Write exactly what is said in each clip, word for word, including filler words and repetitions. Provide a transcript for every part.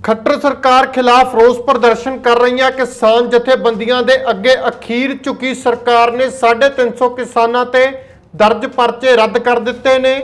खट्टर सरकार खिलाफ रोस प्रदर्शन कर रही किसान जथेबंदियां दे अगे अखीर झुकी सरकार ने साढ़े तीन सौ किसानां ते दर्ज परचे रद्द कर दिते ने।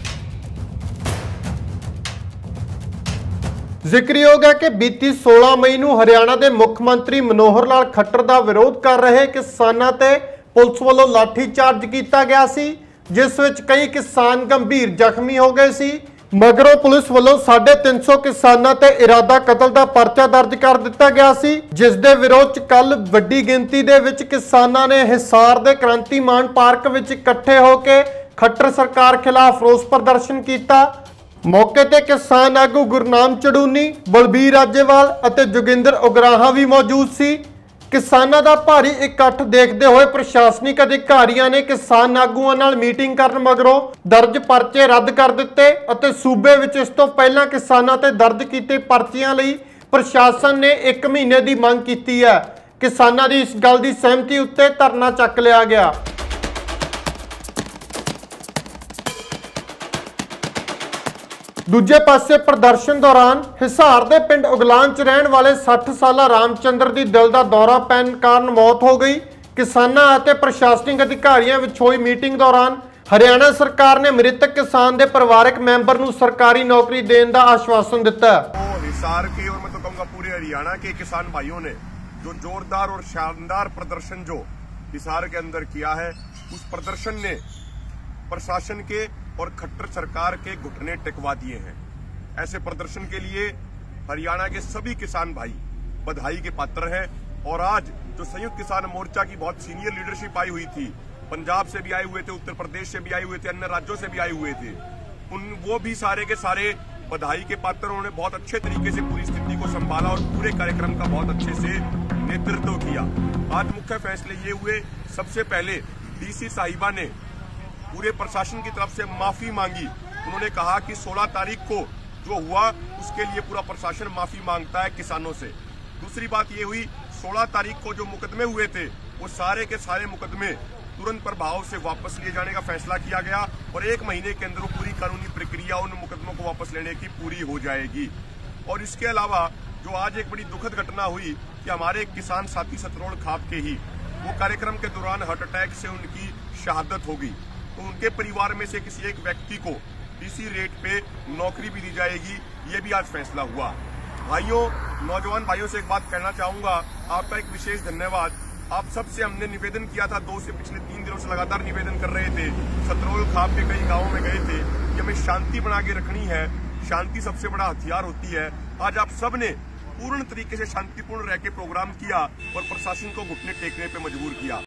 जिक्रयोग है कि बीती सोलह मई नूं हरियाणा के मुख मंत्री मनोहर लाल खट्टर का विरोध कर रहे किसानां ते पुलिस वालों लाठीचार्ज किया गया सी, जिस विच कई किसान गंभीर जख्मी हो गए सी। मगरों पुलिस वालों साढ़े तीन सौ किसानां ते इरादा कतल का परचा दर्ज कर दिता गया सी, जिस दे विरोध च कल वड्डी गिनती दे विच किसानां ने हिसार दे क्रांति मान पार्क विच इकट्ठे होकर खट्टर सरकार खिलाफ रोस प्रदर्शन किया। मौके ते किसान आगू गुरनाम चड़ूनी, बलबीर राजेवाल और जोगिंदर उगराहा भी मौजूद सी। किसानां दा भारी इकट्ठ देखते हुए प्रशासनिक अधिकारियों ने किसान आगूआं नाल मीटिंग करन मगरों दर्ज परचे रद्द कर दिते और सूबे विच इस तों पहलां किसानां ते दर्ज कीते परचियां लई प्रशासन ने एक महीने की मंग की है। किसानां दी इस गल की सहमति उत्ते धरना चक लिया गया। दूजे पासे प्रदर्शन दौरान हिसार दे पिंड उगलान च रहने वाले साठ साला रामचंद्र की दिल का दौरा पैन कारण मौत हो गई। किसानां अते प्रशासनिक अधिकारियों विच होई मीटिंग दौरान हरियाणा सरकार ने मृतक किसान के परिवारक मैंबर नूं सरकारी नौकरी देने का आश्वासन दिता। तो हिसार के और मैं तो कहूँगा पूरे हरियाणा के किसान भाइयों ने जो जोरदार और शानदार प्रदर्शन जो हिसार के अंदर किया है, उस प्रदर्शन ने प्रशासन के और खट्टर सरकार के घुटने टिकवा दिए हैं। ऐसे प्रदर्शन के लिए हरियाणा के सभी किसान भाई बधाई के पात्र हैं। और आज जो संयुक्त किसान मोर्चा की बहुत सीनियर लीडरशिप आई हुई थी, पंजाब से भी आए हुए थे, उत्तर प्रदेश से भी आए हुए थे, अन्य राज्यों से भी आए हुए थे, उन वो भी सारे के सारे बधाई के पात्र। उन्होंने बहुत अच्छे तरीके से पूरी स्थिति को संभाला और पूरे कार्यक्रम का बहुत अच्छे से नेतृत्व किया। आज मुख्य फैसले ये हुए, सबसे पहले डीसी साहिबा ने पूरे प्रशासन की तरफ से माफी मांगी। उन्होंने कहा कि सोलह तारीख को जो हुआ उसके लिए पूरा प्रशासन माफी मांगता है किसानों से। दूसरी बात ये हुई, सोलह तारीख को जो मुकदमे हुए थे वो सारे के सारे मुकदमे तुरंत प्रभाव से वापस लिए जाने का फैसला किया गया और एक महीने के अंदर पूरी कानूनी प्रक्रिया उन मुकदमों को वापस लेने की पूरी हो जाएगी। और इसके अलावा जो आज एक बड़ी दुखद घटना हुई कि हमारे एक किसान साथी सतरोल खाप के ही वो कार्यक्रम के दौरान हार्ट अटैक से उनकी शहादत हो गई, तो उनके परिवार में से किसी एक व्यक्ति को इसी रेट पे नौकरी भी दी जाएगी, ये भी आज फैसला हुआ। भाइयों, नौजवान भाइयों से एक बात कहना चाहूंगा, आपका एक विशेष धन्यवाद। आप सबसे हमने निवेदन किया था, दो से पिछले तीन दिनों से लगातार निवेदन कर रहे थे, सतरोल खाप के कई गांवों में गए थे कि हमें शांति बना के रखनी है, शांति सबसे बड़ा हथियार होती है। आज आप सब ने पूर्ण तरीके से शांतिपूर्ण रह के प्रोग्राम किया और प्रशासन को घुटने टेकने पे मजबूर किया।